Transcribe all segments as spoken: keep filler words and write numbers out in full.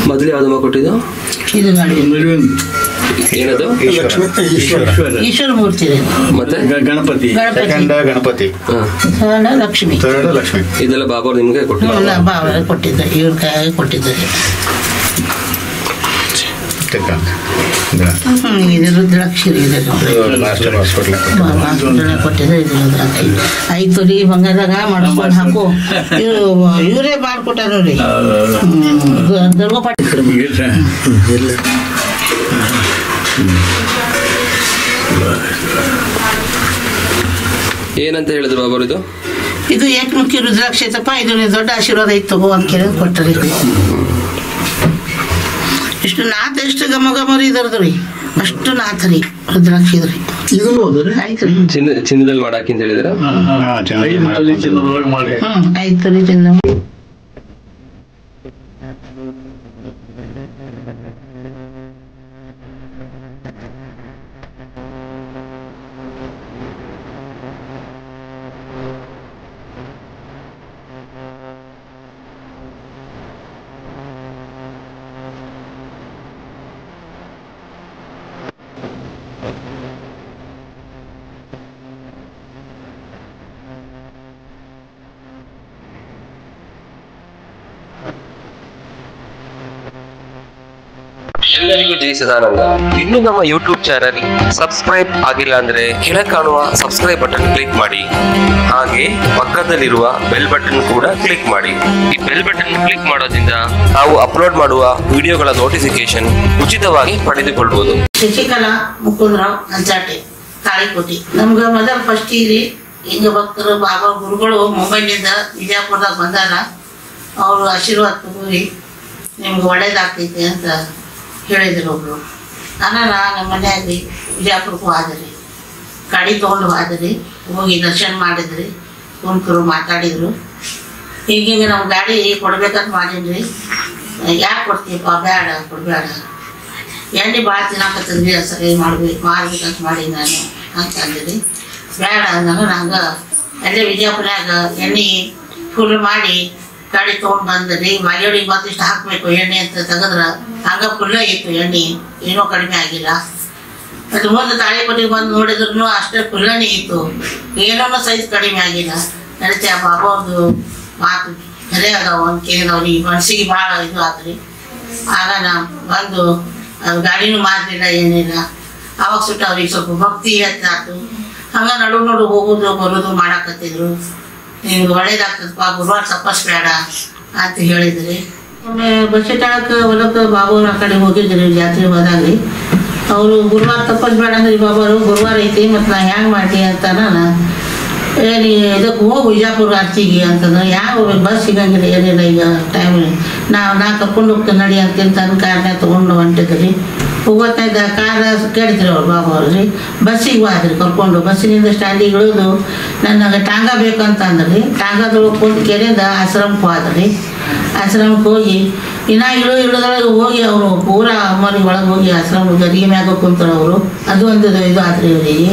ಮೊದಲು ಯಾವ್ದಮ್ಮ ಕೊಟ್ಟಿದ್ದು? ಇದು ನೋಡಿ ಏನದು? ಈಶ್ವರ ಮೂರ್ತಿ ಮತ್ತೆ ಗಣಪತಿ ಗಣಪತಿ ಲಕ್ಷ್ಮಿ ಲಕ್ಷ್ಮಿ ಇದೆಲ್ಲ ಬಾಬಾ ನಿಮ್ಗೆ ಕೊಟ್ಟಿದ್ದ? ಬಾಬಾ ಕೊಟ್ಟಿದ್ದಾರೆ, ಇವ್ರ ಕೈ ಕೊಟ್ಟಿದ್ದಾರೆ. ಇದು ರುದ್ರಾಕ್ಷಿ ಕೊಟ್ಟಿದ್ದಾರೆ. ಇದು ರುದ್ರಾಕ್ಷಿ ಐದು ತೊಲಿ ಬಂಗಾರದಾಗ ಮಾಡ್ಕೊಂಡು ಹಾಕು. ಇವರು ಇವರೇ ಮಾಡ್ಕೊಟ್ಟಾರ ನೋಡಿ ದುರ್ಗೋಪಾಟಿ. ಏನಂತ ಹೇಳಿದ್ರು ಬಾಬಾ ಇದು? ಇದು ಏಕಮುಖಿ ರುದ್ರಾಕ್ಷಿ ತಪ್ಪ, ಇದು ದೊಡ್ಡ ಆಶೀರ್ವಾದ ಐತೆ ತಗೋ ಅಂತ ಕೇಳಿ ಕೊಟ್ಟರಿ. ಇಷ್ಟು ನಾಥ ಎಷ್ಟು ಗಮ ಗಮರಿ ಇದರದ್ರಿ, ಅಷ್ಟು ನಾಥ ರೀ ರುದ್ರಾಕ್ಷಿ ಇದ್ರಿ. ಆಯ್ತು ರೀ ಚಿನ್ನದಲ್ಲಿ ಮಾಡಾಕಿ ಅಂತ ಹೇಳಿದ್ರ? ಹ್ಮ್ ಆಯ್ತು ರೀ ಚಿನ್ನ. ಎಲ್ಲರಿಗೂ ಜೈ ಸದಾನಂದ. ಇನ್ನು ನಮ್ಮ ಯೂಟ್ಯೂಬ್ ಚಾನಲ್ ಸಬ್ಸ್ಕ್ರೈಬ್ ಆಗಿಲ್ಲ ಅಂದ್ರೆ ಕೆಳಗೆ ಕಾಣುವ ಸಬ್ಸ್ಕ್ರೈಬ್ ಬಟನ್ ಕ್ಲಿಕ್ ಮಾಡಿ, ಹಾಗೆ ಪಕ್ಕದಲ್ಲಿರುವ ಬೆಲ್ ಬಟನ್ ಕೂಡ ಕ್ಲಿಕ್ ಮಾಡಿ. ಈ ಬೆಲ್ ಬಟನ್ ಕ್ಲಿಕ್ ಮಾಡೋದ್ರಿಂದ ನಾವು ಅಪ್ಲೋಡ್ ಮಾಡುವ ವಿಡಿಯೋಗಳ ನೋಟಿಫಿಕೇಶನ್ ಉಚಿತವಾಗಿ ಪಡೆದುಕೊಳ್ಳಬಹುದು. ಶಶಿಕಲಾ ಮುಕುಂದರಾವ್ ಅಂಚಾಟೆ ತಾಳಿಕೋಟಿ. ನಮ್ಗ ಮೊದಲ ಫಸ್ಟ್ ಇರಿ ಹಿಂಗ ಭಕ್ತರು ಬಾಬಾ ಗುರುಗಳು ಮುಂಬೈನಿಂದ ವಿಜಯಪುರದಾಗ ಬಂದಾರ. ಅವರು ಆಶೀರ್ವಾದ ತಗೋರಿ ನಿಮ್ಗೆ ಒಳ್ಳೇದಾಗ್ತೈತಿ ಅಂತ ಹೇಳಿದ್ರು ಒಬ್ರು. ನಾನು ನಮ್ಮ ಮನೆಯಾಗಿ ವಿಜಯಪುರಕ್ಕೂ ಆದ್ರಿ, ಗಾಡಿ ತೊಗೊಂಡು ಆದ್ರಿ, ಹೋಗಿ ದರ್ಶನ ಮಾಡಿದ್ರಿ, ಕುಂತರು ಮಾತಾಡಿದ್ರು. ಹೀಗೆ ನಮ್ಮ ಗಾಡಿ ಕೊಡ್ಬೇಕಂತ ಮಾಡೀನಿ. ಯಾಕೆ ಕೊಡ್ತೀಯಪ್ಪ? ಬೇಡ ಕೊಡಬೇಡ, ಎಣ್ಣೆ ಭಾಳ ತಿನ್ನಾಕತ್ತದ್ರಿ, ಸರಿ ಮಾಡ್ಬೇಕು ಮಾಡ್ಬೇಕಂತ ಮಾಡಿ ನಾನು ಅಂತ ಅಂದಿರಿ. ಬೇಡ ನಾನು ನಂಗೆ ಅಲ್ಲೇ ವಿಜಯಪುರಾಗ ಎಣ್ಣೆ ಫುಲ್ ಮಾಡಿ ಗಾಡಿ ತೊಗೊಂಡು ಬಂದ್ರಿ. ಮಳೆಯೊಳಗೆ ಮತ್ತಿಷ್ಟು ಹಾಕಬೇಕು ಎಣ್ಣೆ ಅಂತ ತೆಗೆದ್ರೆ ಹಂಗ ಫುಲ್ಲ ಇತ್ತು ಎಣ್ಣೆ, ಏನೋ ಕಡಿಮೆ ಆಗಿಲ್ಲ. ಅದು ಮುಂದೆ ತಾಳಿಕೋಟಿಗೆ ಬಂದು ನೋಡಿದ್ರು ಅಷ್ಟೇ ಫುಲ್ಲನೇ ಇತ್ತು, ಏನೋ ಸೈಜ್ ಕಡಿಮೆ ಆಗಿಲ್ಲ. ನಡೀತಿ ಆ ಬಾಬಾ ಅವ್ರದ್ದು ಮಾತು ಸರಿ ಅದಾವ ಅಂತ ಕೇಳಿದವ್ರಿಗೆ ಮನಸ್ಸಿಗೆ ಭಾಳ ಇದು ಆತ್ರಿ. ಆಗ ನಾ ಬಂದು ಅದು ಗಾಡಿನೂ ಮಾರಲಿಲ್ಲ ಏನಿಲ್ಲ. ಅವಾಗ ಸುಟ್ಟು ಅವ್ರಿಗೆ ಸ್ವಲ್ಪ ಭಕ್ತಿ ಹೆಚ್ಚಾಯ್ತು. ಹಂಗ ನಡು ನಡು ಹೋಗೋದು ಬರೋದು ಮಾಡಾಕತ್ತಿದ್ರು. ನಿಮ್ಗೆ ಒಳ್ಳೇದಾಗ್ತದಪ್ಪ, ಗುರುವಾರ ತಪ್ಪಿಸ್ಬೇಡ ಅಂತ ಹೇಳಿದ್ರಿ. ಒಮ್ಮೆ ಬಸ್ ಸ್ಟ್ಯಾಂಡಕ್ಕೆ ಹೊಲಕ್ಕೆ ಬಾಬುನ ಕಡೆ ಹೋಗಿದ್ರಿ, ಜಾತ್ರೆ ಹೋದಾಗ್ರಿ. ಅವರು ಗುರುವಾರ ತಪ್ಪಿಸ್ಬೇಡ ಅಂದ್ರಿ ಬಾಬಾರು. ಗುರುವಾರ ಐತಿ ಮತ್ತು ನಾ ಹ್ಯಾಂಗೆ ಮಾಡಿ ಅಂತ ನಾನು ಏನಿ ಇದಕ್ಕೆ ಹೋಗು ವಿಜಯಪುರ ಆರ್ತಿಗೆ ಅಂತಂದ್ರೆ ಹ್ಯಾಂಗೆ ಹೋಗ್ಬೇಕು, ಬಸ್ ಸಿಗಂಗಿಲ್ಲ ಏನಿಲ್ಲ ಈಗ ಟೈಮ್. ನಾವು ನಾ ಕರ್ಕೊಂಡು ಹೋಗ್ತೇನೆ ನಡಿ ಅಂತಂತ ನನ್ನ ಕಾರ್ನಾಗ ತೊಗೊಂಡು ಹೊಂಟಿದ್ರಿ. ಹೋಗೋತ್ತಾಗ ಕಾರ ಕೇಳಿದ್ರಿ ಅವ್ರು ಬಾಬಾ ಅವ್ರಿ. ಬಸ್ಸಿಗೆ ಹೋದ್ರಿ ಕರ್ಕೊಂಡು. ಬಸ್ಸಿನಿಂದ ಸ್ಟ್ಯಾಂಡಿಗೆ ಇಳಿದು ನನಗೆ ಟಾಂಗ ಬೇಕಂತ ಅಂದ್ರಿ. ಟಾಂಗದೊಳಗೆ ಕುಂತು ಕೆರೆಯಿಂದ ಆಶ್ರಮಕ್ಕೆ ಹೋದ್ರಿ. ಆಶ್ರಮಕ್ಕೆ ಹೋಗಿ ಇನ್ನ ಇಳು ಇಳಿದ್ರೊಳಗೆ ಹೋಗಿ ಅವರು ಪೂರಾ ಅಮ್ಮನಿ ಒಳಗೆ ಹೋಗಿ ಆಶ್ರಮ ಗರಿಗೆ ಮ್ಯಾಗ ಕುಂತಾರೆ ಅವರು. ಅದು ಒಂದು ಇದು ಆದ್ರಿ ಇವ್ರಿಗೆ.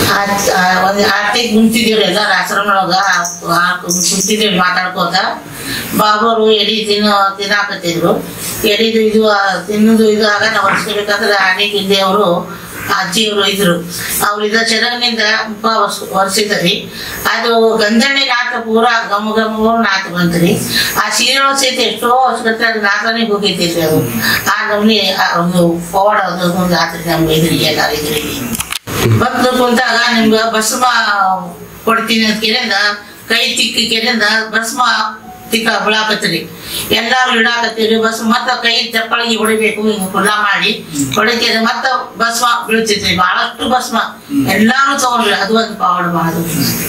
ಒಂದು ಆರ್ತಿಗೆ ಕುಂತಿದ್ದೀವ್ರಿ ಎಲ್ಲಾರು ಆಶ್ರಮದೊಳಗೆ ಕುಂತಿದ್ದೀವಿ ಮಾತಾಡ್ಕೋತ. ಬಾಬರು ಎಡಿ ತಿನ್ನ ತಿನ್ನಾಕತ್ತಿದ್ರು. ಎಡಿದು ಇದು ತಿನ್ನೋದು ಇದು ಆಗ ನಾವು ಹೊರ್ಸ್ಕೋಬೇಕಾದ್ರೆ ಆನೆ ಕಿಂದೆ ಅವರು ಅಜ್ಜಿಯವರು ಇದ್ರು. ಅವ್ರು ಇದ ಚೆನ್ನಾಗಿನಿಂದ ಮುಖ ವರ್ಷ ವರ್ಷಿದ್ರಿ. ಅದು ಗಂಧಣಿ ನಾಟ ಪೂರಾ ಗಮ ಗಮ ನಾಟ ಬಂದ್ರಿ. ಆ ಸೀರೆ ಸಹಿತ ಎಷ್ಟೋ ವರ್ಷಗಟ್ಟೆ ಅದು ನಾಟನೇ ಹೋಗಿದ್ದಿರಿ. ಅದು ಆ ನಮ್ನಿ ಒಂದು ಪವಾಡ ಒಂದು ಆತ್ರಿ ನಮ್ಗೆ ಇದ್ರಿಗೆ ಎಲ್ಲಾರು ಇದ್ರಿಗೆ. ಭಕ್ತರು ಕುಂತಾಗ ನಿಮ್ಗೆ ಭಸ್ಮ ಕೊಡ್ತೀನಿ ಅಂತ ಕೇಳಿಂದ ಕೈ ತಿಕ್ಕಿ ಕೇಳಿಂದ ಭಸ್ಮ ತಿಕ್ಕ ಬಿಳಾಕತ್ರಿ. ಎಲ್ಲಾರು ಇಡಾಕತ್ತೀರಿ ಬಸ್. ಮತ್ತ ಕೈ ಚಪ್ಪಳಿಗೆ ಹೊಡಿಬೇಕು, ಹಿಂಗ ಕುಲ್ಲ ಮಾಡಿ ಹೊಡಿತೀರಿ. ಮತ್ತ ಭಸ್ಮ ಬೀಳ್ತಿದ್ರಿ, ಬಹಳಷ್ಟು ಭಸ್ಮ ಎಲ್ಲಾರು ತಗೊಂಡ್ರಿ. ಅದು ಒಂದು ಪವಾಡ ಮಾಡೋದು.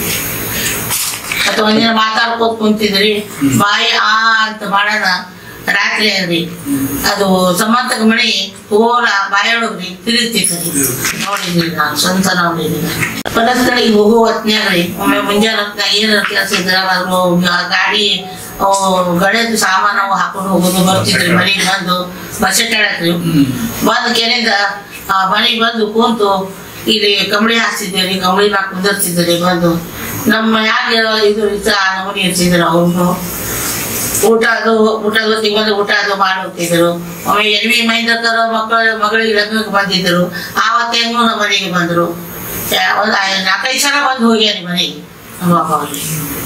ಮತ್ತೆ ಒಂದಿನ ಮಾತಾಡ್ಕೋತ ಕುಂತಿದ್ರಿ. ಬಾಯಿ ಆ ಅಂತ ಮಾಡೋಣ ರಾತ್ರಿ ಆಗ್ರಿ. ಅದು ಸಮಂತಕ ಮಣಿ ಪೂರ ಬಾಯೊಳಗ್ರಿ ತಿರುಗ್ತಿದ್ರಿ. ನೋಡಿದ್ರಿ ನಾನು ಸ್ವಂತ ನೋಡಿದ್ರಿ. ಪರಸ್ಥಳಿಗೆ ಹೋಗೋ ಹೊತ್ನ್ಯಾಗ್ರಿ ಒಮ್ಮೆ ಮುಂಜಾನೆ ಹೊತ್ನಾಗ ಏನಾರ ಕೆಲಸ ಇದ್ರ ಅದ್ರ ಗಾಡಿ ಗಳೆದು ಸಾಮಾನು ಹಾಕೊಂಡು ಹೋಗೋದು ಬರ್ತಿದ್ರಿ. ಮನೆಗೆ ಬಂದು ಬಸ್ ಸ್ಟ್ಯಾಂಡಕ್ರಿ ಬಂದು ಕೆರೆಯಿಂದ ಮನೆಗೆ ಬಂದು ಕೂತು ಇಲ್ಲಿ ಕಂಬಳಿ ಹಾಕ್ತಿದ್ದೀರಿ. ಕಂಬಳಿ ನಾಲ್ಕು ಕುಂದಿರ್ತಿದ್ದೀರಿ. ಬಂದು ನಮ್ಮ ಯಾಕೆ ಇದು ನಮನಿ ಇರ್ತಿದ್ರು. ಅವ್ರು ಊಟ ಅದು ಊಟದ ತಿಂಗಳು ಊಟ ಅದು ಮಾಡಿ ಹೋಗ್ತಿದ್ರು. ಆಮೇಲೆ ಎಲ್ವಿ ಮೈಂದಕ್ಕರ ಮಕ್ಕಳ ಮಗಳಿಗೆ ಲಗ್ನಕ್ಕೆ ಬಂದಿದ್ರು. ಆವತ್ತೇನು ನಮ್ಮ ಮನೆಗೆ ಬಂದ್ರು. ಒಂದು ನಾಲ್ಕೈದು ಸಲ ಬಂದು ಹೋಗ್ಯಾರಿ ಮನೆಗೆ ನಮ್ಮ ಅಪ್ಪ ಅವ್ರಿಗೆ.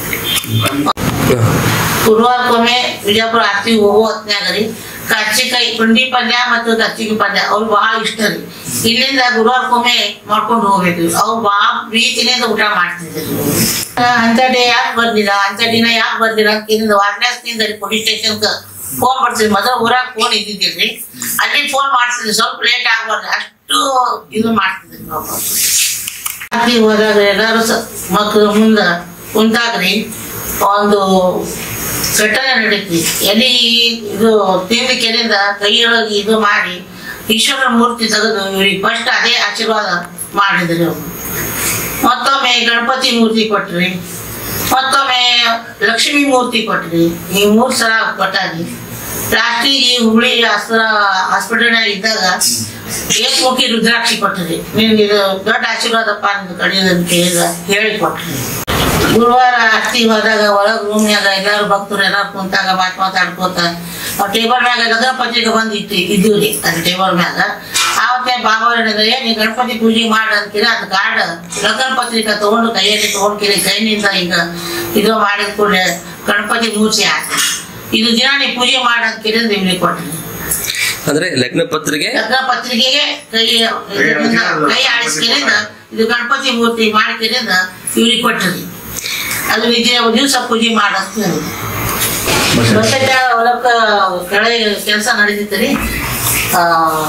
ಗುರುವಾರಕ್ಕೊಮ್ಮೆ ವಿಜಯಪುರ ಆರ್ತಿ ಹೋಗೋ ಹೊತ್ನ್ಯಾಗ ರೀ ಕರ್ಚಿಕಾಯಿ ಪುಂಡಿ ಪಲ್ಯ ಮತ್ತು ಕರ್ಚಿಕಾಯಿ ಪಲ್ಯ ಅವ್ರು ಬಹಳ ಇಷ್ಟ ರೀ. ಇಲ್ಲಿಂದ ಗುರುವಾರಕ್ಕೊಮ್ಮೆ ಮಾಡ್ಕೊಂಡು ಹೋಗ್ಬೇಕು. ಅವ್ರು ಬಹಳ ಪ್ರೀತಿನಿಂದ ಊಟ ಮಾಡ್ತಿದ್ರು. ಅಂತ ಡೇ ಯಾಕೆ ಬರ್ದಿಲ್ಲ ಅಂತ ದಿನ ಯಾಕೆ ಬರ್ದಿಲ್ಲ ಅಂತ ವಾರ್ಡ್ನ್ಯಾಸ್ನಿಂದ ಪೊಲೀಸ್ ಸ್ಟೇಷನ್ಗೆ ಫೋನ್ ಮಾಡ್ತಿದ್ವಿ. ಮೊದಲು ಊರಾಗ ಫೋನ್ ಇದ್ದಿದ್ದಿಲ್ರಿ, ಅಲ್ಲಿ ಫೋನ್ ಮಾಡ್ತಿದ್ವಿ. ಸ್ವಲ್ಪ ಲೇಟ್ ಆಗ್ಬಾರ್ದು ಅಷ್ಟು ಇದು ಮಾಡ್ತಿದ್ವಿ. ಆರ್ತಿ ಹೋದಾಗ ಎಲ್ಲಾರು ಮಕ್ಕಳು ಮುಂದೆ ಕುಂತಾಗ್ರಿ ಒಂದು ಘಟನೆ ನಡೀತಿ. ಎಲ್ಲಿ ಇದು ತಿಂಡಿ ಕೆರೆಯಿಂದ ಕೈಯೊಳಗೆ ಇದು ಮಾಡಿ ಈಶ್ವರ ಮೂರ್ತಿ ತೆಗೆದು ಇವ್ರಿಗೆ ಫಸ್ಟ್ ಅದೇ ಆಶೀರ್ವಾದ ಮಾಡಿದ್ರಿ. ಅವ್ರು ಮತ್ತೊಮ್ಮೆ ಗಣಪತಿ ಮೂರ್ತಿ ಕೊಟ್ರಿ, ಮತ್ತೊಮ್ಮೆ ಲಕ್ಷ್ಮೀ ಮೂರ್ತಿ ಕೊಟ್ರಿ. ಈ ಮೂರ್ ಸಲ ಕೊಟ್ಟಾಗಿ ಲಾಸ್ಟಿಗೆ ಹುಬ್ಳಿ ಆಸ್ಪತ್ರೆ ಹಾಸ್ಪಿಟಲ್ನಾಗ ಇದ್ದಾಗ ಏಕಮುಖಿ ರುದ್ರಾಕ್ಷಿ ಕೊಟ್ರಿ. ನಿಮ್ಗೆ ಇದು ದೊಡ್ಡ ಆಶೀರ್ವಾದಪ್ಪ ನಿಮ್ದು ಕಡಿಯೋದಂತ ಹೇಳಿ ಕೊಟ್ರಿ. ಗುರುವಾರ ಆರ್ತಿ ಹೋದಾಗ ಒಳಗ್ ರೂಮ್ನ್ಯಾಗ ಎಲ್ಲಾರು ಭಕ್ತರು ಎಲ್ಲಾರು ಕುಂತಾಗ ಮಾತ್ ಮಾತಾಡ್ಕೋತ ಟೇಬಲ್ ಮ್ಯಾಗ ಲಗ್ನ ಪತ್ರಿಕೆ ಬಂದ್ ಇಟ್ಟು ಇದ್ದು ರೀ. ಅದು ಟೇಬಲ್ ಮ್ಯಾಗ ಆವತ್ತೇ ಬಾಬಾ ಹೇಳಿದ್ರೆ ನೀ ಗಣಪತಿ ಪೂಜೆ ಮಾಡ ಅಂತೀರ. ಅದು ಕಾರ್ಡ್ ಲಗ್ನ ಪತ್ರಿಕೆ ತಗೊಂಡು ಕೈಯಲ್ಲಿ ತಗೊಂಡ್ಕಿರಿ ಕೈನಿಂದ ಈಗ ಇದು ಮಾಡಿದ ಕೂಡಲೇ ಗಣಪತಿ ಮೂರ್ತಿ ಹಾಕಿ ಇದು ದಿನ ನೀ ಪೂಜೆ ಮಾಡ ಅಂತೀರಿ ನಿಮ್ಗೆ ಕೊಟ್ರಿ. ಅಂದ್ರೆ ಲಗ್ನ ಪತ್ರಿಕೆ ಲಗ್ನ ಪತ್ರಿಕೆಗೆ ಕೈ ಕೈ ಆಡಿಸ್ಕಿರಿಂದ ಇದು ಗಣಪತಿ ಮೂರ್ತಿ ಮಾಡ್ಕಿರಿಂದ ಇವ್ರಿಗೆ ಕೊಟ್ರಿ. ಅದು ದಿವಸ ಪೂಜೆ ಮಾಡಂತ ಹೊಲಕ್ಕ ಕೆಳಗೆ ಕೆಲಸ ನಡೀತಿತ್ರಿ. ಆ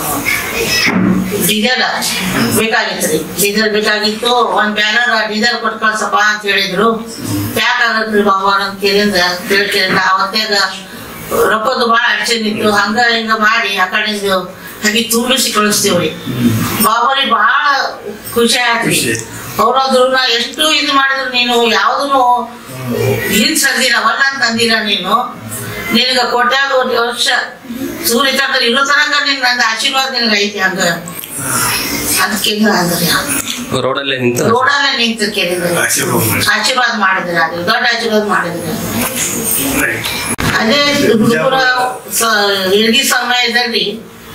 ಡೀಸೆಲ್ ಬೇಕಾಗಿತ್ತು ರೀ. ಡೀಸೆಲ್ ಬೇಕಾಗಿತ್ತು. ಒಂದ್ ಬ್ಯಾನರ್ ಡೀಸೆಲ್ ಕೊಟ್ಟು ಕಳ್ಸಪ್ಪ ಅಂತ ಹೇಳಿದ್ರು. ಪ್ಯಾಕ್ ಆಗತ್ರಿ ಬಾಬಾ ಅಂತ ಕೇಳಿಂದ ಕೇಳ್ಕಿರಿಂದ ಅವತ್ತಾಗ ರೊಕ್ಕದ್ದು ಬಾಳ ಅಡಚಣೆ ಇತ್ತು. ಹಂಗ ಹಿಂಗ ಮಾಡಿ ಆ ಕಡೆ ಹಾಗೆ ತುಂಬಿಸಿ ಕಳಿಸ್ತೇವ್ರಿ. ಬಾಬಾರಿ ಬಹಳ ಖುಷಿ ಆಯ್ತ್ರಿ. ಅವ್ರಾದ್ರು ನಾ ಎಷ್ಟು ಇದು ಮಾಡಿದ್ರು ನೀನು ಯಾವ್ದನ್ನು ಹಿಂದ್ ಸರ್ದಿಲ್ಲ ಒಲ್ಲ ಅಂತ ಅಂದಿಲ್ಲ. ನೀನು ನಿನಗ ಕೋಟ್ಯಾಗ ವರ್ಷ ಸೂರ್ಯ ಚಂದ್ರ ಇರೋ ತನಕ ನಿನ್ ನಂದು ಆಶೀರ್ವಾದ ನಿನಗ ಐತಿ. ಹಂಗ ಅದಕ್ಕೆ ರೋಡಲ್ಲೇ ನಿಂತ ರೋಡಲ್ಲೇ ನಿಂತ ಕೇಳಿದ್ರೆ ಆಶೀರ್ವಾದ ಮಾಡಿದ್ರೆ ಅದು ದೊಡ್ಡ ಆಶೀರ್ವಾದ ಮಾಡಿದ್ರೆ. ಅದೇ ಗುರುಪುರ ಎಲ್ಗಿ ಸಮಯದಲ್ಲಿ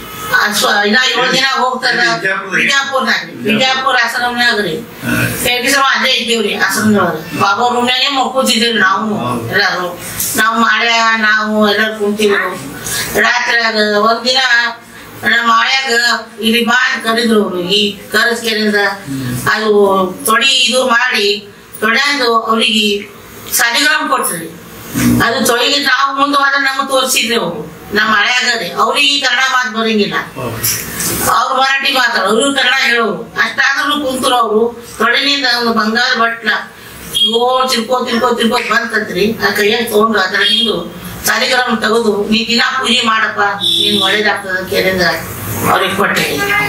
ಇನ್ನ ಏಳು ದಿನ ಹೋಗ್ತಾರ ಬಿಜಾಪುರ್ನಾಗ ಬಿಜಾಪುರ ಆಶ್ರಮ್ನಾಗ್ರಿ. ಎಲ್ಗಿ ಸಮ ಅಲ್ಲೇ ಇದ್ದೀವ್ರಿ ಆಶ್ರಮದೊಳಗ. ಬಾಬಾ ರೂಮ್ನಾಗೆ ಮಕ್ಕೋತಿದ್ದೀವ್ರಿ ನಾವು ಎಲ್ಲಾರು. ನಾವು ಮಾಡ್ಯ ನಾವು ಎಲ್ಲಾರು ಕುಂತಿದ್ರು. ರಾತ್ರಿಯಾಗ ಒಂದಿನ ನಮ್ಮ ಆಳ್ಯಾಗ ಇಲ್ಲಿ ಬಾ ಅಂತ ಕರೆದ್ರು ಅವ್ರು. ಈ ಕರೆಸ್ಕರಿಂದ ಅದು ತೊಡಿ ಇದು ಮಾಡಿ ತೊಡ್ಯಾಂದು ಅವ್ರಿಗೆ ಸಾಲಿಗ್ರಾಮ್ ಕೊಟ್ರಿ. ಅದು ತೊಳಿಗೆ ನಾವು ಮುಂದೆ ಹೋದ್ರೆ ನಮಗ್ ತೋರಿಸಿದ್ರಿ ಅವ್ರು. ನಮ್ಮ ಹಳೆಯಾಗದೆ ಅವ್ರಿಗೆ ಕನ್ನಡ ಮಾತು ಬರಂಗಿಲ್ಲ. ಅವ್ರು ಮರಾಠಿ ಮಾತಾಡ ಅವ್ರು ಕನ್ನಡ ಹೇಳೋರು. ಅಷ್ಟಾದ್ರೂ ಕುಂತರು ಅವ್ರು ತೊಳಿನಿಂದ ಒಂದು ಬಂಗಾರ ಬಟ್ಲ ಓ ತಿರ್ಕೋ ತಿರ್ಕೋ ತಿರ್ಕೋ ಬಂತಂತ್ರಿ. ಆ ಕೈಯಾಗ ತಗೊಂಡು ಅದರ ನಿಂದು ಸಾಲಿಗ್ರಾಮ ತೆಗೆದು ನೀ ದಿನ ಪೂಜೆ ಮಾಡಪ್ಪ ನೀನ್ ಒಳ್ಳೇದಾಗ್ತದ ಕೇಳಿದ ಅವ್ರಿಗೆ ಕೊಟ್ಟೆ.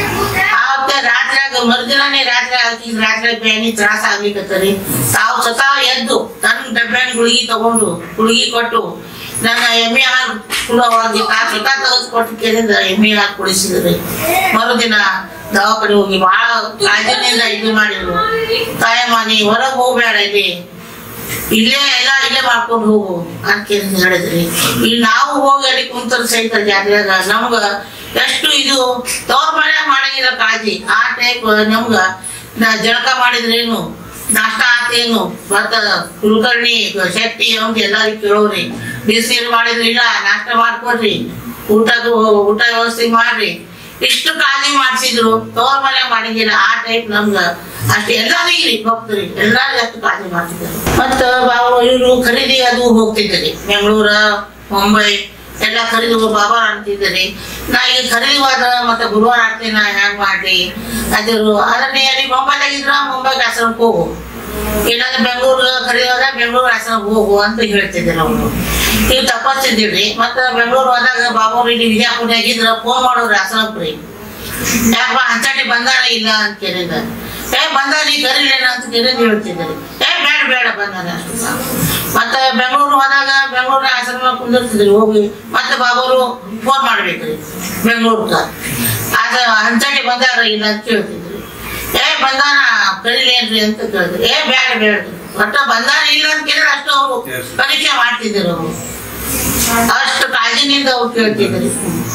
ಆವತ್ತ ರಾತ್ರಿಯಾಗ ಮರುದಿನಾನೇ ರಾತ್ರಿ ಹಾಕಿದ್ ರಾತ್ರಿ ಬ್ಯಾನಿ ತ್ರಾಸ ಆಗ್ಲಿಕ್ಕತ್ತರಿ. ತಾವು ಸ್ವತಃ ಎದ್ದು ತನ್ನ ಡಬ್ಬ್ಯಾನ್ ಗುಳಿಗಿ ತಗೊಂಡು ಗುಳಿಗಿ ಕೊಟ್ಟು ನನ್ನ ಎಮ್ಮೆ ಹಾಲು ಕುಡೋವಾಗಿ ತಾ ಸ್ವತಃ ತೆಗೆದು ಕೊಟ್ಟು ಕೇಳಿದ ಎಮ್ಮೆ ಹಾಲು ಕುಡಿಸಿದ್ರಿ. ಮರುದಿನ ದವಾಖಾನೆ ಹೋಗಿ ಬಹಳ ಕಾಳಜಿನಿಂದ ಇದು ಮಾಡಿದ್ರು. ತಾಯಮ್ಮ ನೀ ಹೊರಗೆ ಹೋಗ್ಬೇಡ, ಇಲ್ಲಿ ಇಲ್ಲೇ ಎಲ್ಲ ಇಲ್ಲೇ ಮಾಡ್ಕೊಂಡು ಹೋಗು ಅಂತ ಹೇಳಿದ್ರಿ. ಇಲ್ಲಿ ನಾವು ಹೋಗಿ ಅಲ್ಲಿ ಕುಂತರ ಸಹಿತ ಜಾತ್ರೆಯಾಗ ನಮ್ಗ ಎಷ್ಟು ಇದು ತವ್ರ ಮನ್ಯಾಗ ಮಾಡಂಗಿಲ್ಲ ಕಾಳಜಿ. ಆ ಟೈಪ್ ನಮ್ಗ ನಾ ಜಳಕ ಮಾಡಿದ್ರೇನು ನಾಷ್ಟ ಆತೇನು ಮತ್ತ ಕುಲಕರ್ಣಿ ಶಕ್ತಿ ಅವ್ರಿಗೆ ಎಲ್ಲಾರಿಗೂ ಕೇಳೋರಿ. ಬಿಸಿನೀರು ಮಾಡಿದ್ರು ಇಲ್ಲ ನಾಷ್ಟ ಮಾಡ್ಕೊಡ್ರಿ, ಊಟದ ಊಟ ವ್ಯವಸ್ಥೆ ಮಾಡ್ರಿ. ಇಷ್ಟು ಕಾಳಜಿ ಮಾಡ್ಸಿದ್ರು. ತವ್ರ ಮನ್ಯಾಗ ಮಾಡಂಗಿಲ್ಲ. ಆ ಟೈಪ್ ನಮ್ಗ ಅಷ್ಟೇ ಎಲ್ಲಾರಿಗ್ರಿ ಭಕ್ತರಿ ಎಲ್ಲಾರು ಅಷ್ಟು ಕಾಳಜಿ ಮಾಡ್ತಿದ್ರು. ಮತ್ತ ಇವ್ರು ಖರೀದಿ ಅದು ಹೋಗ್ತಿದ್ರಿ. ಬೆಂಗಳೂರ ಮುಂಬೈ ಎಲ್ಲ ಖರೀದಿ ಬಾಬಾ ಅಂತಿದ್ರಿ. ನಾ ಈಗ ಖರೀದಿ ಹೋದ ಮತ್ತೆ ಗುರುವಾರ ಆಗ್ತೀನಿ ನಾ ಹ್ಯಾಂಗ್ ಮಾಡ್ರಿ ಅದಿರು. ಅದನ್ನೇ ಅಲ್ಲಿ ಮುಂಬೈದಾಗಿದ್ರ ಮುಂಬೈಗೆ ಆಶ್ರಮಕ್ಕೆ ಹೋಗು, ಇಲ್ಲಾಂದ್ರೆ ಬೆಂಗಳೂರು ಖರೀದಿ ಹೋದ ಬೆಂಗಳೂರು ಆಶ್ರಮಕ್ಕೆ ಹೋಗು ಅಂತ ಹೇಳ್ತಿದ್ರು ಅವ್ರು. ನೀವು ತಪ್ಪಿಸ್ತಿದ್ದೀವ್ರಿ. ಮತ್ತ ಬೆಂಗಳೂರು ಹೋದಾಗ ಬಾಬಾವ್ರು ಇಲ್ಲಿ ವಿಜಯಪುರನಾಗಿದ್ರ ಫೋನ್ ಮಾಡೋರು ಆಶ್ರಮಕ್ರಿ. ಯಾಕಪ್ಪ ಹಂಚಾಟಿ ಬಂದಾನ ಇಲ್ಲ ಅಂತ ಕೇಳಿದ. ಏ ಬಂದಾನ ಈ ಕರೀಲೇನ ಅಂತ ಕೇಳಿದ್ ಹೇಳ್ತಿದ್ರಿ. ಏ ಬೇಡ ಬೇಡ ಬಂದಾನ. ಮತ್ತೆ ಬೆಂಗಳೂರು ಹೋದಾಗ ಬೆಂಗಳೂರ ಆಶ್ರಮ ಕುಂದಿರ್ತಿದ್ರಿ ಹೋಗಿ. ಮತ್ತೆ ಬಾಬಾರು ಫೋನ್ ಮಾಡ್ಬೇಕ್ರಿ ಬೆಂಗಳೂರ್ಗ. ಅದ ಹಂಚಾಟಿ ಬಂದಾರ ಇಲ್ಲ ಅಂತ ಕೇಳ್ತಿದ್ರಿ. ಏ ಬಂದಾನ ಕರೀಲೇನ್ರಿ ಅಂತ ಕೇಳಿದ್ರಿ. ಏ ಬೇಡ ಬೇಡ ಒಟ್ಟ ಬಂದಾನ ಇಲ್ಲ ಅಂತ ಕೇಳಿದ್ರೆ ಅಷ್ಟು ಅವ್ರು ಪರೀಕ್ಷೆ ಮಾಡ್ತಿದ್ರು ಅವ್ರು. ಅಷ್ಟು ಕಾಳಜಿನಿಂದ ಅವ್ರು ಕೇಳ್ತಿದ್ರಿ.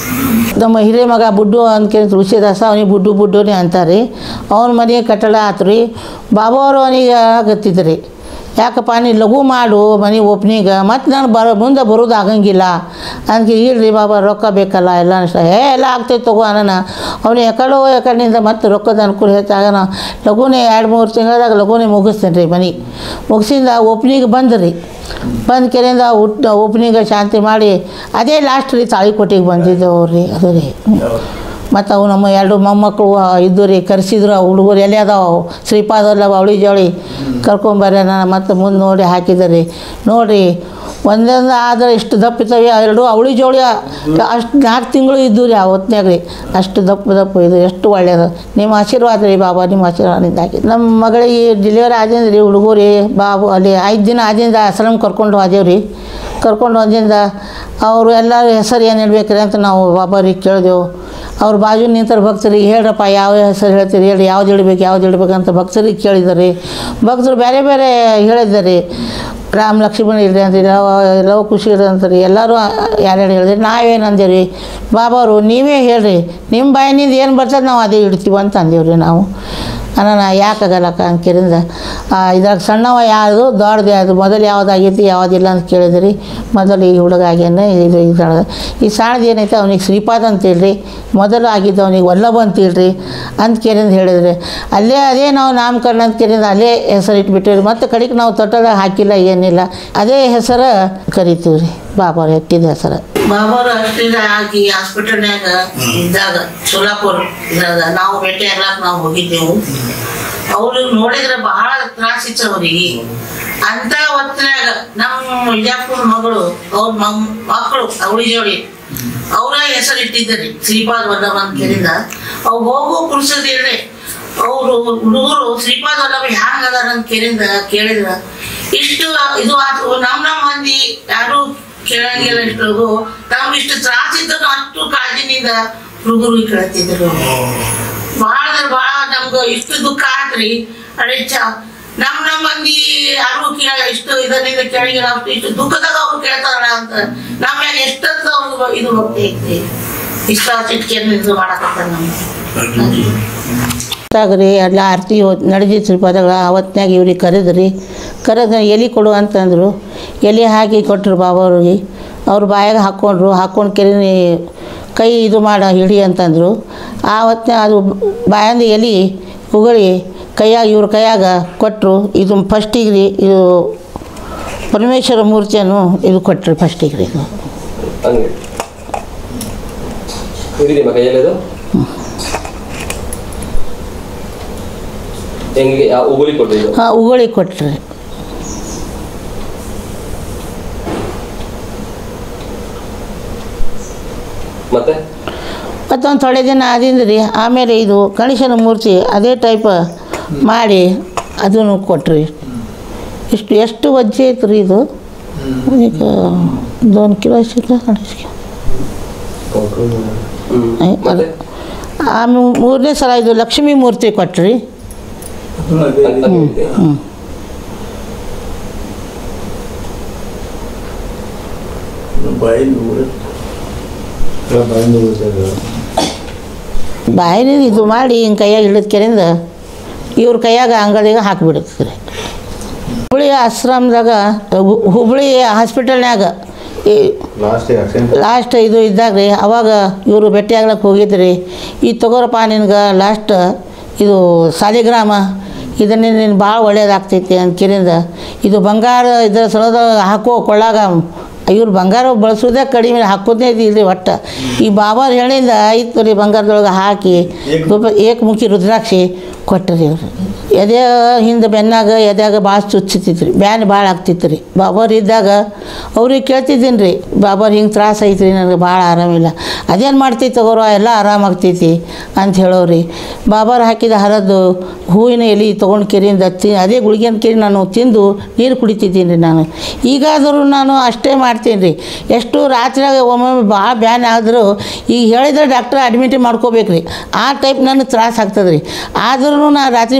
ನಮ್ಮ ಹಿರೇ ಮಗ ಬುಡ್ಡು ಅಂದ್ಕೇಳಿ ತುಳಸಿದಾಸ ಅವನಿಗೆ ಬುಡ್ಡು ಬುಡ್ಡುನೇ ಅಂತಾರೆ. ಅವನ ಮನೆಗೆ ಕಟ್ಟಡ ಆತು ರೀ. ಬಾಬಾ ಅವರು ಅವನಿಗೆ ಆಗತ್ತಿದ್ರಿ, ಯಾಕಪ್ಪ ನೀ ಲಘು ಮಾಡು ಮನೆ ಓಪ್ನಿಗೆ, ಮತ್ತು ನಾನು ಬರೋ ಮುಂದೆ ಬರೋದು ಆಗಂಗಿಲ್ಲ ಅದಕ್ಕೆ. ಇಲ್ರಿ ಬಾಬಾ ರೊಕ್ಕ ಬೇಕಲ್ಲ ಎಲ್ಲ ಅನ್ಸ ಏ ಎಲ್ಲ ಆಗ್ತೈತೆ ತಗೋ ಅನ್ನ. ಅವನು ಎಕಡೋ ಎಕಡಿನಿಂದ ಮತ್ತು ರೊಕ್ಕದ ಅನುಕೂಲ ಹೆಚ್ಚಾಗ ನಾ ಲಘುನೇ ಎರಡು ಮೂರು ತಿಂಗಳದಾಗ ಲಘುನೇ ಮುಗಿಸ್ತೇನೆ ರೀ. ಮನೆ ಮುಗಿಸಿಂದ ಓಪ್ನಿಗೆ ಬಂದು ರೀ. ಬಂದು ಕೆರೆಯಿಂದ ಹುಟ್ಟು ಓಪ್ನಿಗೆ ಶಾಂತಿ ಮಾಡಿ ಅದೇ ಲಾಸ್ಟ್ ರೀ ತಾಳಿಕೋಟೆಗೆ ಬಂದಿದ್ದೆವು ರೀ. ಅದು ರೀ ಮತ್ತು ಅವು ನಮ್ಮ ಎರಡು ಮೊಮ್ಮಕ್ಕಳು ಇದ್ದು ರೀ. ಕರೆಸಿದ್ರು ಆ ಹುಡುಗರು ಎಲ್ಲಿ ಅದಾವು ಶ್ರೀಪಾದಲ್ಲ ಅವಳಿ ಜವಳಿ ಕರ್ಕೊಂಬರ್ರಿ ನಾನು ಮತ್ತು ಮುಂದೆ ನೋಡಿ ಹಾಕಿದ್ರಿ. ನೋಡಿರಿ ಒಂದೊಂದು ಆದರೆ ಇಷ್ಟು ದಪ್ಪ ಇದ್ದಾವೆ ಎರಡು ಅವಳಿ ಜೋಳಿ ಅಷ್ಟು ನಾಲ್ಕು ತಿಂಗಳು ಇದ್ದು ರೀ ಆ ಹೊತ್ನ್ಯಾಗ ರೀ. ಅಷ್ಟು ದಪ್ಪ ದಪ್ಪ ಇದು ಎಷ್ಟು ಒಳ್ಳೆಯದು. ನಿಮ್ಮ ಆಶೀರ್ವಾದ ರೀ ಬಾಬಾ, ನಿಮ್ಮ ಆಶೀರ್ವಾದದಿಂದ ಹಾಕಿ. ನಮ್ಮ ಮಗಳಿಗೆ ಡೆಲಿವರಿ ಆದಿಂದ ರೀ ಹುಡುಗರು ಬಾಬು ಅಲ್ಲಿ ಐದು ದಿನ ಆದಿಂದ ಆಶ್ರಮ ಕರ್ಕೊಂಡು ಹೋದೇವು ರೀ. ಕರ್ಕೊಂಡು ಹೋದಿಂದ ಅವರು ಎಲ್ಲರೂ ಹೆಸರು ಏನು ಹೇಳ್ಬೇಕ್ರಿ ಅಂತ ನಾವು ಬಾಬಾರಿಗೆ ಕೇಳಿದೆವು. ಅವ್ರು ಬಾಜು ನಿಂತರ ಭಕ್ತರಿಗೆ ಹೇಳ್ರಪ್ಪ ಯಾವ ಹೆಸರು ಹೇಳ್ತೀರಿ ಹೇಳಿ, ಯಾವ್ದು ಇಡಬೇಕು ಯಾವ್ದು ಇಡಬೇಕು ಅಂತ ಭಕ್ತರಿಗೆ ಕೇಳಿದ್ದಾರೆ. ಭಕ್ತರು ಬೇರೆ ಬೇರೆ ಹೇಳಿದ್ದಾರೆ. ರಾಮ ಲಕ್ಷ್ಮಣ ಇರ್ರಿ ಅಂತೀರಿ, ಲವ ಖುಷಿ ಇರ್ರಿ ಅಂತೀರಿ, ಎಲ್ಲರೂ ಯಾರ್ಯಾರು ಹೇಳಿದ್ರಿ. ನಾವೇನು ಅಂದೇವ್ರಿ ಬಾಬಾರು ನೀವೇ ಹೇಳ್ರಿ, ನಿಮ್ಮ ಬಾಯಿನಿಂದ ಏನು ಬರ್ತದೆ ನಾವು ಅದೇ ಇಡ್ತೀವಿ ಅಂತ ಅಂದೇವ್ರಿ ನಾವು. ಅಣ್ಣ ಯಾಕಾಗಲ್ಲಕ್ಕ ಅಂಕಿರಿಂದ ಇದ್ರಾಗ ಸಣ್ಣವ ಯಾವುದು ದೊಡ್ಡದು ಯಾವುದು ಮೊದಲು ಯಾವುದಾಗೈತಿ ಯಾವುದಿಲ್ಲ ಅಂತ ಕೇಳಿದ್ರಿ. ಮೊದಲು ಈ ಹುಡುಗ ಆಗ್ಯಾನ ಇದು ಇದ್ರಾಗ ಈ ಸಣ್ಣದು ಏನೈತೆ ಅವ್ನಿಗೆ ಶ್ರೀಪಾದ ಅಂತೇಳ್ರಿ, ಮೊದಲು ಆಗಿದ್ದು ಅವ್ನಿಗೆ ವಲ್ಲಭ ಅಂತೇಳ್ರಿ ಅಂತ ಕೇಳಿಂದ ಹೇಳಿದ್ರಿ. ಅಲ್ಲೇ ಅದೇ ನಾವು ನಾಮಕರಣ ಅಂತ ಕೇಳಿಂದ ಅಲ್ಲೇ ಹೆಸರು ಇಟ್ಬಿಟ್ಟಿವ್ರಿ. ಮತ್ತು ಕಡೆಗೆ ನಾವು ತೊಟ್ಟದಾಗ ಹಾಕಿಲ್ಲ ಏನಿಲ್ಲ, ಅದೇ ಹೆಸರು ಕರಿತೀವಿ ರೀ ಬಾಬಾ ಎತ್ತಿದ ಹೆಸರು. ಬಾಬಾರು ಅಷ್ಟಿದ ಆಗಿ ಹಾಸ್ಪಿಟಲ್ನಾಗ ಇದ್ದಾಗ ಸೋಲಾಪುರ ಇದ್ದಾಗ ನಾವು ಭೇಟಿ ಆಗ್ಲಾಕ ನಾವು ಹೋಗಿದ್ದೆವು. ಅವ್ರು ನೋಡಿದ್ರೆ ಬಹಳ ತ್ರಾಸಿತ್ತು ಅವರಿಗೆ. ಅಂತ ಹೊತ್ತಿನಾಗ ನಮ್ಮ ವಿಜಾಪುರ ಮಗಳು ಅವ್ರ ಮಕ್ಕಳು ಅವಳಿ ಜೋಡಿ ಅವರ ಹೆಸರು ಇಟ್ಟಿದ್ದರಿ ಶ್ರೀಪಾದ್ ವಲ್ಲಭ ಅಂತ ಕೇಳಿದ. ಅವು ಹೋಗು ಕುಡ್ಸೋದಿಲ್ರಿ. ಅವರು ಹುಡುಗರು ಶ್ರೀಪಾದ್ ವಲ್ಲಭ ಹ್ಯಾಂಗ ಅದಾರ ಅಂತ ಕೇಳಿದ ಕೇಳಿದ್ರ ಇಷ್ಟು ಇದು ಆತು. ನಮ್ಮ ನಮ್ಮ ಮಂದಿ ಯಾರು ಕೇಳಂಗಿಲ್ಲ. ಇಷ್ಟು ತಮ್ಗೆ ಇಷ್ಟು ತ್ರಾಸಿದ್ದನು ಅಷ್ಟು ಕಾಳಜಿನಿಂದ ಹುಡುಗರು ಕೇಳ್ತಿದ್ರು. ಭಾಳ ಭಾಳ ನಮ್ಗೆ ಇಷ್ಟು ದುಃಖ ಆತ್ರಿ. ಅದೇ ಚ ನಮ್ಮ ನಮ್ಮ ಮಂದಿ ಯಾರು ಕೇಳ ಇಷ್ಟು ಇದರಿಂದ ಕೇಳಂಗಿಲ್ಲ, ಅಷ್ಟು ಇಷ್ಟು ದುಃಖದಾಗ ಅವ್ರು ಕೇಳ್ತಾರಲ್ಲ ಅಂತ ನಮ್ಮ ಮ್ಯಾಗ ಎಷ್ಟಂತ ಅವ್ರು ಇದು ಭಕ್ತಿ ಐತಿ. ಇಷ್ಟ ಚಿಟ್ಕೆಯನ್ನು ಇದು ಮಾಡಕತ್ತಾರ ನಮ್ಗೆ ರೀ. ಎಲ್ಲ ಆರತಿ ನಡೆದಿತ್ತು ಶ್ರೀಪಾದಗಳ ಅವತ್ತಿನಾಗ ಇವ್ರಿಗೆ ಕರೆದ್ರಿ. ಕರೆದ ಎಲೆ ಕೊಡು ಅಂತಂದರು. ಎಲೆ ಹಾಕಿ ಕೊಟ್ಟರು ಬಾಬಾವ್ರಿಗೆ. ಅವ್ರು ಬಾಯಾಗ ಹಾಕ್ಕೊಂಡ್ರು. ಹಾಕ್ಕೊಂಡು ಕೆರೆ ಕೈ ಇದು ಮಾಡ ಹಿಡಿ ಅಂತಂದರು. ಆ ಹೊತ್ತಿನ ಅದು ಬಾಯಿಂದ ಎಲೆ ಉಗುಳಿ ಕೈಯಾಗ ಇವ್ರ ಕೈಯಾಗ ಕೊಟ್ಟರು. ಇದು ಫಸ್ಟಿಗೆ ರೀ ಇದು ಪರಮೇಶ್ವರ ಮೂರ್ತಿಯನ್ನು ಇದು ಕೊಟ್ಟರು ಫಸ್ಟಿಗೆ ರೀ. ಇದು ಹಾಂ ಉಗುಳಿ ಕೊಟ್ರಿ. ಮತ್ತೆ ಮತ್ತೊಂದು ಥೊಡೆ ದಿನ ಆದಿಂದ ರೀ ಆಮೇಲೆ ಇದು ಗಣೇಶನ ಮೂರ್ತಿ ಅದೇ ಟೈಪ್ ಮಾಡಿ ಅದನ್ನು ಕೊಟ್ರಿ. ಇಷ್ಟು ಎಷ್ಟು ವಜ್ಜೆ ಐತೆ ರೀ ಇದು. ಈಗ ದೊಂದು ಕಿಲೋ ಸಿಕ್ಕ ಗಣೇಶಕ್ಕೆ. ಆಮೇಲೆ ಮೂರನೇ ಸಲ ಇದು ಲಕ್ಷ್ಮೀ ಮೂರ್ತಿ ಕೊಟ್ರಿ. ಹ್ಞೂ ಹ್ಞೂ ಬಾಯಿನ ಇದು ಮಾಡಿ ಹಿಂಗೆ ಕೈಯಾಗ ಹಿಡಿದ ಕೆರೆಯಿಂದ ಇವ್ರ ಕೈಯಾಗ ಅಂಗಡಿಗೆ ಹಾಕಿಬಿಡ್ತೀರಿ. ಹುಬ್ಬಳ್ಳಿ ಆಶ್ರಮದಾಗ ಹುಬ್ಬಳ್ಳಿ ಹಾಸ್ಪಿಟಲ್ನಾಗ ಈ ಲಾಸ್ಟ್ ಇದು ಇದ್ದಾಗ ರೀ ಅವಾಗ ಇವರು ಭೇಟಿ ಆಗ್ಲಕ್ಕೆ ಹೋಗಿದ್ರಿ. ಈ ತಗೋರಪ್ಪ ನಿನ್ಗೆ ಲಾಸ್ಟ್ ಇದು ಸಾಲಿಗ್ರಾಮ ಇದನ್ನೇ ನೀನು ಭಾಳ ಒಳ್ಳೇದಾಗ್ತೈತಿ ಅಂತ ಕಿರಿಂದ ಇದು ಬಂಗಾರ ಇದರ ಸಲದ ಹಾಕೋ ಕೊಳ್ಳಾಗ ಇವ್ರು ಬಂಗಾರ ಬಳಸೋದೇ ಕಡಿಮೆ ಹಾಕೋದೇ ಇದ್ರಿ. ಒಟ್ಟು ಈ ಬಾಬಾರು ಹೇಳಿಂದ ಐದು ರೀ ಬಂಗಾರದೊಳಗೆ ಹಾಕಿ ಸ್ವಲ್ಪ ಏಕಮುಖಿ ರುದ್ರಾಕ್ಷಿ ಕೊಟ್ಟರಿ ಅವರು. ಎದೆ ಹಿಂದೆ ಬೆನ್ನಾಗ ಎದ್ಯಾಗ ಭಾಳ ಚುಚ್ಚಿತಿತ್ತು ರೀ, ಬ್ಯಾನ್ ಭಾಳ ಆಗ್ತಿತ್ತು ರೀ. ಬಾಬಾರು ಇದ್ದಾಗ ಅವ್ರಿಗೆ ಕೇಳ್ತಿದ್ದೀನಿ ರೀ, ಬಾಬಾರು ಹಿಂಗೆ ತ್ರಾಸ ಐತ್ರಿ ನನಗೆ ಭಾಳ ಆರಾಮಿಲ್ಲ, ಅದೇನು ಮಾಡ್ತೈತಿ ತಗೋರೋ ಎಲ್ಲ ಆರಾಮಾಗ್ತೈತಿ ಅಂತ ಹೇಳೋರಿ. ಬಾಬಾರು ಹಾಕಿದ ಹರದ್ದು ಹೂವಿನ ಎಲೆ ತೊಗೊಂಡು ಕೆರೆಯಿಂದ ತಿ ಅದೇ ಗುಳಿಗೆ ಅಂತ ಕೇಳಿ ನಾನು ತಿಂದು ನೀರು ಕುಡಿತಿದ್ದೀನಿ ರೀ. ನಾನು ಈಗಾದರೂ ನಾನು ಅಷ್ಟೇ ಮಾಡ್ತೀನಿ ರೀ. ಎಷ್ಟು ರಾತ್ರಿಯಾಗ ಒಮ್ಮೊಮ್ಮೆ ಭಾಳ ಬ್ಯಾನ್ ಆದರೂ ಈಗ ಹೇಳಿದ್ರೆ ಡಾಕ್ಟ್ರ್ ಅಡ್ಮಿಟ್ ಮಾಡ್ಕೋಬೇಕು ರೀ. ಆ ಟೈಪ್ ನನಗೆ ತ್ರಾಸ ಆಗ್ತದೆ ರೀ. ಆದ್ರೂ ನಾನು ರಾತ್ರಿ ಬಾಬಾ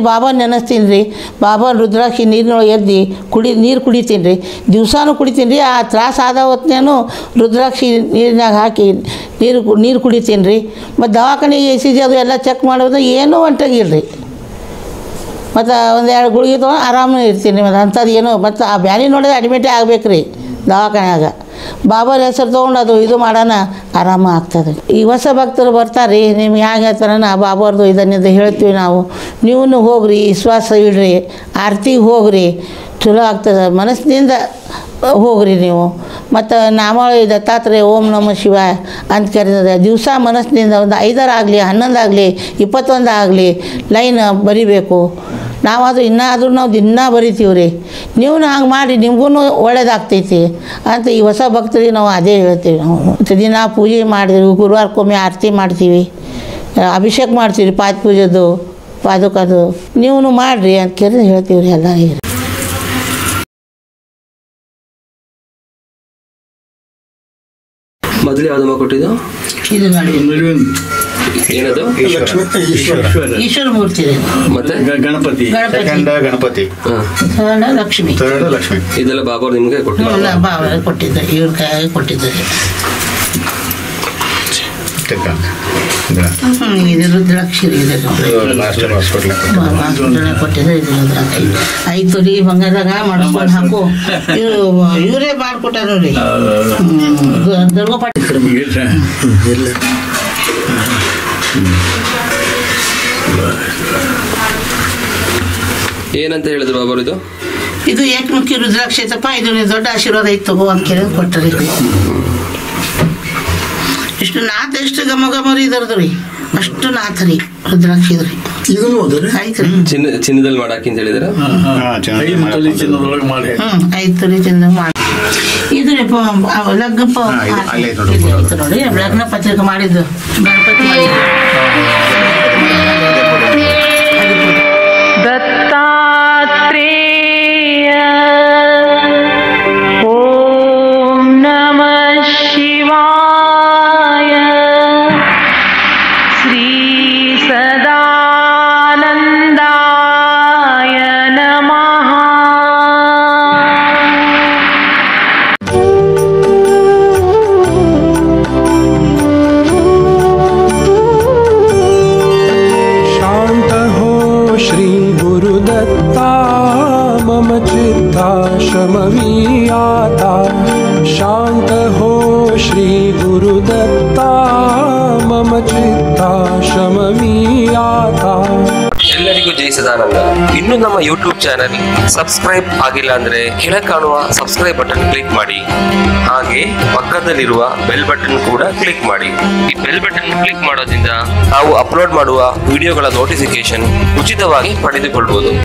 ನೆನೆಸ್ತೀನಿ ರೀ. ಬಾಬಾ ರುದ್ರಾಕ್ಷಿ ನೀರಿನೊಳಗೆ ಎದ್ದು ಕುಡಿ ನೀರು ಕುಡಿತೀನಿ ರೀ. ದಿವಸಾನು ಕುಡಿತೀನಿ ರೀ. ಆ ತ್ರಾಸ ಆದ ಹೊತ್ತಿನೇನು ರುದ್ರಾಕ್ಷಿ ನೀರಿನಾಗ ಹಾಕಿ ನೀರು ನೀರು ಕುಡಿತೀನಿ ರೀ. ಮತ್ತು ದವಾಖಾನೆಗೆ ಎ ಸಿ ಜಿ ಅದು ಎಲ್ಲ ಚೆಕ್ ಮಾಡೋದು ಏನೂ ಹೊಂಟಾಗಿಲ್ಲ ರೀ. ಮತ್ತು ಒಂದು ಎರಡು ಗುಳಿಗೆ ತೊಗೊಂಡು ಆರಾಮ ಇರ್ತೀನಿ. ಮತ್ತು ಅಂಥದ್ದು ಏನೋ ಮತ್ತು ಆ ಬ್ಯಾನಿ ನೋಡಿದ್ರೆ ಅಡ್ಮಿಟೇ ಆಗ್ಬೇಕು ರೀ ದವಾಖಾನ್ಯಾಗ. ಬಾಬಾರ ಹೆಸರು ತೊಗೊಂಡು ಅದು ಇದು ಮಾಡೋಣ ಆರಾಮ ಆಗ್ತದೆ. ಈ ಹೊಸ ಭಕ್ತರು ಬರ್ತಾರೆ ರೀ. ನಿಮ್ಗೆ ಹ್ಯಾಂಗೆ ಹೇಳ್ತಾರ ಬಾಬಾರ್ದು ಇದನ್ನಿದ್ದು ಹೇಳ್ತೀವಿ ನಾವು. ನೀವು ಹೋಗ್ರಿ, ವಿಶ್ವಾಸ ಇಡ್ರಿ, ಆರತಿಗೆ ಹೋಗ್ರಿ, ಚಲೋ ಆಗ್ತದೆ. ಮನಸ್ಸಿನಿಂದ ಹೋಗ್ರಿ ನೀವು. ಮತ್ತು ನಾಮಾವಳಿ ದತ್ತಾತ್ರೇಯ ಓಂ ನಮಃ ಶಿವಾಯ ಅಂತ ಕರೀತದೆ. ದಿವಸ ಮನಸ್ಸಿನಿಂದ ಒಂದು ಐದರಾಗಲಿ ಹನ್ನೊಂದಾಗಲಿ ಇಪ್ಪತ್ತೊಂದು ಆಗಲಿ ಲೈನ್ ಬರಿಬೇಕು. ನಾವಾದರೂ ಇನ್ನಾದರೂ ನಾವು ದಿನ ಬರಿತೀವಿ ರೀ. ನೀವು ಹಂಗೆ ಮಾಡಿ ನಿಮಗೂ ಒಳ್ಳೇದಾಗ್ತೈತಿ ಅಂತ ಈ ಹೊಸ ಭಕ್ತರಿಗೆ ನಾವು ಅದೇ ಹೇಳ್ತೀವಿ. ನಾವು ಮತ್ತು ದಿನ ಪೂಜೆ ಮಾಡಿದ್ವಿ, ಗುರುವಾರಕ್ಕೊಮ್ಮೆ ಆರತಿ ಮಾಡ್ತೀವಿ, ಅಭಿಷೇಕ ಮಾಡ್ತೀವಿ, ಪಾದ ಪೂಜೆದು ಪಾದಕದು. ನೀವು ಮಾಡಿರಿ ಅಂತ ಕೇಳಿ ಹೇಳ್ತೀವಿ ರೀ ಎಲ್ಲರಿಗೆ. ಮೊದಲು ಯಾವ್ದಮ್ಮ ಕೊಟ್ಟಿದ್ದು? ಇದು ನೋಡಿ ಏನದು? ಈಶ್ವರ ಮೂರ್ತಿ ರೀ. ಮತ್ತೆ Ganapati second Ganapati third Lakshmi third Lakshmi. ಇದೆಲ್ಲ ಬಾಬಾ ನಿಮ್ಗೆ ಕೊಟ್ಟಿದ್ದು? ಎಲ್ಲ ಬಾಬಾ ಕೊಟ್ಟಿದ್ದಾರೆ, ಇವ್ರ ಕೈಯಾಗೆ ಕೊಟ್ಟಿದ್ದಾರೆ. ಹ್ಞೂ ಇದು ರುದ್ರಾಕ್ಷಿ ರೀ. ಇದು ಬಾಬಾ ಹಾಸ್ಪಿಟಲ್ ಕೊಟ್ಟಿದ್ದಾರೆ. ಇದು ರುದ್ರಾಕ್ಷಿ ಐದು ತೊಲಿ ಬಂಗಾರದಾಗ ಮಾಡಿಸ್ಕೊಂಡು ಹಾಕು. ಇವರು ಇವರೇ ಮಾಡಿಕೊಟ್ಟಾರ ನೋಡಿ. ದುರ್ಗಪಾಟಿ ಏನಂತ ಹೇಳಿದ್ರು ಬಾಬಾ ಇದು? ಇದು ಏಕಮುಖಿ ರುದ್ರಾಕ್ಷಿ ಐತಪ್ಪ, ಇದು ದೊಡ್ಡ ಆಶೀರ್ವಾದ ಐತೆ ತಗೋ ಅಂತ ಕೇಳಿ ಕೊಟ್ಟರೆ. ಇಷ್ಟು ನಾಥ ಎಷ್ಟು ಗಮ ಗಮ ರೀ ಇದರದು ರೀ. ಅಷ್ಟು ನಾಥ ರೀ ರುದ್ರಾಕ್ಷಿ ಇದ್ರಿ. ಆಯ್ತು ರೀ. ಚಿನ್ನ ಚಿನ್ನದಲ್ಲಿ ಮಾಡಾಕಿ ಅಂತ ಹೇಳಿದಾರ? ಹ್ಞೂ ಐದು ತೊಲಿ ಚಿನ್ನ ಮಾಡಿ. ಇದು ರೀ ಲಗ್ನ ನೋಡಿ ಲಗ್ನ ಪತ್ರಿಕೆ ಮಾಡಿದ್ದು ಗಣಪತಿ ದತ್ತಾತ್ರೇಯ ಓಂ ನಮಃ ಶಿವಾಯ ಶ್ರೀ ಸದಾನಂದಾಯ ನಮಃ. शमवीयाता शांत हो श्री गुरुदत्ता मम चित्ता शमवीयाता. ಎಲ್ಲರಿಗೂ ಜೈ ಸದಾನಂದ. ಇನ್ನು ನಮ್ಮ ಯೂಟ್ಯೂಬ್ ಚಾನಲ್ ಸಬ್ಸ್ಕ್ರೈಬ್ ಆಗಿಲ್ಲ ಅಂದ್ರೆ ಕೆಳ ಕಾಣುವ ಸಬ್ಸ್ಕ್ರೈಬ್ ಬಟನ್ ಕ್ಲಿಕ್ ಮಾಡಿ. ಹಾಗೆ ಪಕ್ಕದಲ್ಲಿರುವ ಬೆಲ್ ಬಟನ್ ಕೂಡ ಕ್ಲಿಕ್ ಮಾಡಿ. ಈ ಬೆಲ್ ಬಟನ್ ಕ್ಲಿಕ್ ಮಾಡೋದ್ರಿಂದ ನಾವು ಅಪ್ಲೋಡ್ ಮಾಡುವ ವಿಡಿಯೋಗಳ ನೋಟಿಫಿಕೇಶನ್ ಉಚಿತವಾಗಿ ಪಡೆದುಕೊಳ್ಳಬಹುದು.